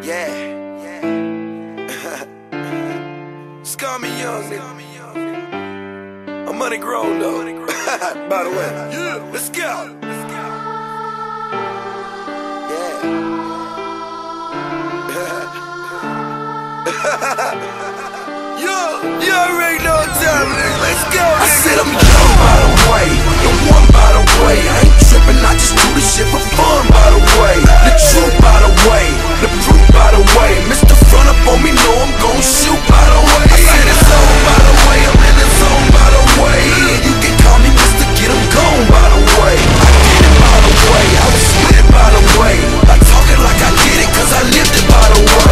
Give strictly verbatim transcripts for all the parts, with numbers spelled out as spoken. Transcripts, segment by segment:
Yeah, yeah. Just call me young, nigga. I'm money grown though. By the way, yeah. Let's go. Let's go. Yeah. Yo, you already know what time it is. Let's go. I said I'm young by the way, the one by the way. I ain't tripping, I just do this shit for fun by the way. The truth by the way, the proof by the way. Mister Front up on me, know I'm gon' shoot by the way. I said it's on by the way, I'm in the zone by the way. You can call me Mister Get 'em gone by the way. I did it by the way, I was split by the way. I talk it like I did it cause I lived it by the way.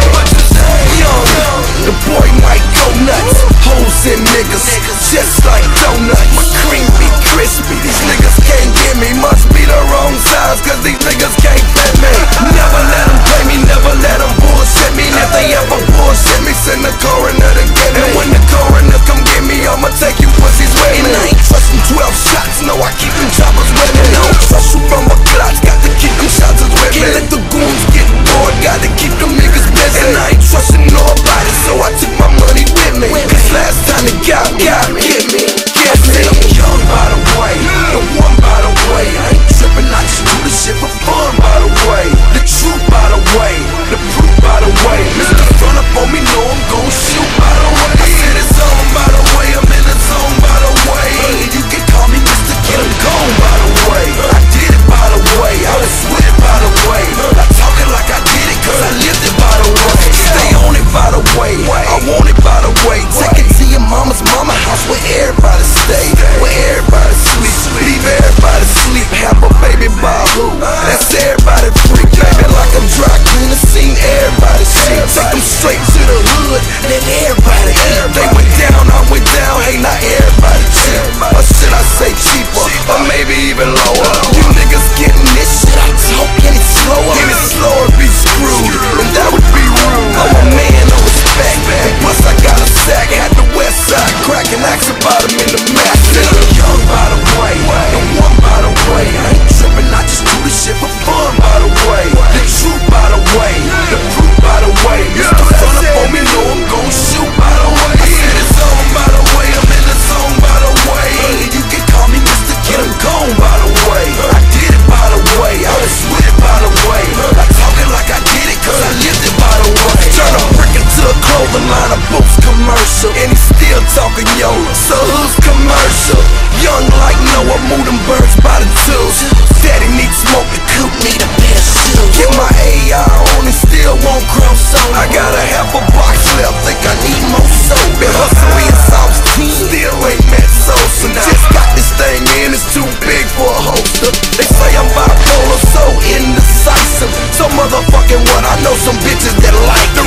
Young, the boy might go nuts. Hoes and niggas, just like donuts. My cream be crispy, these niggas can't get me. Must be the wrong size cause these niggas can't fit me. Never let them play me, never let them bullshit me. And if they ever bullshit me, send the coroner to get me. And when the coroner come get me, I'ma take you pussies with me. And I ain't trusting twelve shots, no I keep them choppers with me. And I don't trust you from a clutch, got to keep them shots with me. Can't let the goons get bored, got to keep them niggas busy. And I ain't trusting nobody, so I took my money with me. Cause last time it got, got me, get me, get me. I'm young by the way, the one by the way. I ain't tripping, I just do this shit for fun by the way. The truth by the way, the proof by the way. Mister Front up on me, know I'm gon' shoot by the way. I said it's on by the way, I'm in the zone by the way. You can call me Mister Get 'em gone by the way. I did it by the way, I was split by the way. I talk it like I did it cause I lived it by the way. Stay on it by the way, I want it by the way. Take it to your mama's mama house where everybody stay, where everybody sleep, leave everybody sleep. Have a baby by who? That's everybody freak, baby. Like I'm dry cleaner, seen everybody see. Take them straight to the hood, let everybody eat. They went down, I went down, hey not everybody cheap. Or should I say cheaper, or maybe even lower? You niggas getting this shit, I talk any slower. Any slower be screwed, and that would be rude. I'm a man, no respect, and plus I got a sack. Had the west side cracking, axe about him in the max. I'm young by the way, the one by the way. I ain't tripping, I just do this shit for fun by the way. The truth by the way, the proof by the way. Mister Front up on me, know I'm gon' shoot by the way. I said it's on by the way, I'm in the zone by the way. You can call me Mister Get 'em gone by the way. I did it by the way, I was split by the way. I talk it like I did it cause I lived it by the way. Turn a brick into a clothing line, a Boots commercial. And he still talking yo, so who's commercial? Young like Noah, move them birds by the twos. Said he need smoke, the coop need a pair of shoes. Get my A R on and still won't grow so. I got a half a box left, think I need more soap. Been hustling in South team, still ain't met Sosa. Just got this thing in, it's too big for a holster. They say I'm bipolar, so indecisive. So motherfucking what, I know some bitches that like the